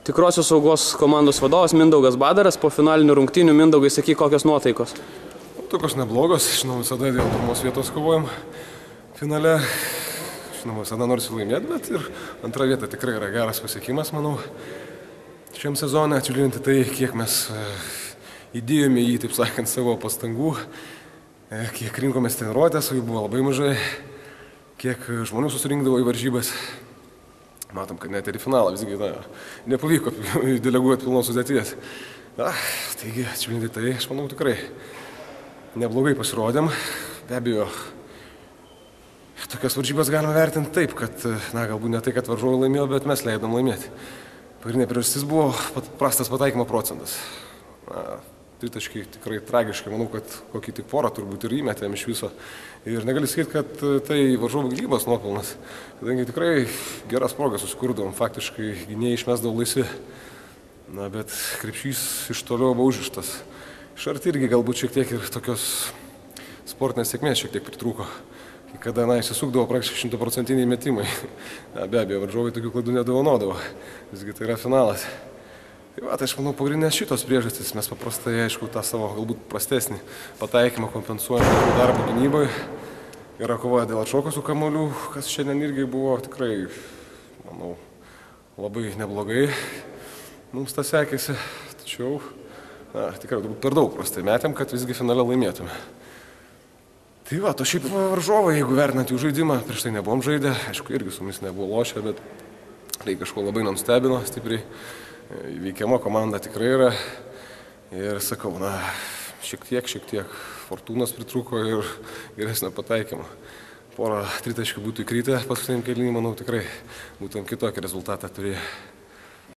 Tikrosios saugos komandos vadovas Mindaugas Badaras. Po finalinių rungtynių, Mindaugai, sakyk, kokios nuotaikos? Tokios neblogos, žinoma, visada dėl pirmos vietos kovojam finale. Žinoma, visada norisi laimėti, bet ir antra vieta tikrai yra geras pasiekimas, manau, šiam sezone, atsižiūrint į tai, kiek mes įdėjome jį, taip sakant, savo pastangų, kiek rinkomės treniruotės, jų buvo labai mažai, kiek žmonių susirinkdavo į varžybas. Matom, kad net ir į finalą visgi nepavyko deleguoti pilnos sudėties. Taigi, atsižiūrint į tai, aš manau, tikrai neblogai pasirodėm. Be abejo, tokias varžybas galima vertinti taip, kad, galbūt ne tai, kad varžovai laimėjo, bet mes leidom laimėti. Pagrindinė priežastis buvo prastas pataikymo procentas. Tritaškiai tikrai tragiškai, manau, kad kokį tik porą turbūt ir įmetėm iš viso. Ir negali sakyti, kad tai varžovų gynybos nuopelnas, kadangi tikrai geras progas susikurdom, faktiškai gynėjai išmesdavo laisvi. Bet krepšys iš toliau buvo užrištas. Iš arti irgi galbūt šiek tiek ir tokios sportinės sėkmės šiek tiek pritrūko. Kada įsisukdavo praktiškai 100% metimai. Be abejo, varžovai tokių klaidų nedovanodavo. Visgi tai yra finalas. Tai aš manau, pagrindinės šitos priežastys. Mes paprastai, aišku, tą savo galbūt prastesnį pataikymą kompensuojame darbą gynyboje. Yra kova dėl atšokusių kamuolių, kas šiandien irgi buvo tikrai, manau, labai neblogai. Mums tas sekėsi, tačiau tikrai per daug prastai metėm, kad visgi finale laimėtume. Tai o šiaip varžovai, jeigu vertinant jų žaidimą, prieš tai nebuvom žaidę, aišku, irgi su mumis nebuvo lošę, bet tai kažko labai nustebino stipriai. Įveikiama komanda tikrai yra ir sakau, šiek tiek fortūnos pritrūko ir geresnio pataikymo. Porą tritaškių būtų įkrytę paskutiniam kėlinį, manau, tikrai būtum kitokį rezultatą turėję.